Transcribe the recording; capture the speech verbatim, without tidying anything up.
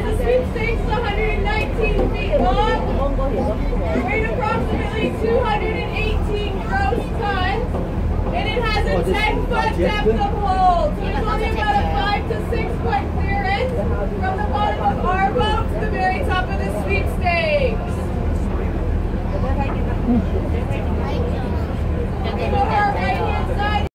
the sweepstakes is one hundred nineteen feet long, weighs approximately two hundred eighteen gross tons, and it has a ten foot depth of hold. So it's only about a five to six foot clearance from the bottom of our boat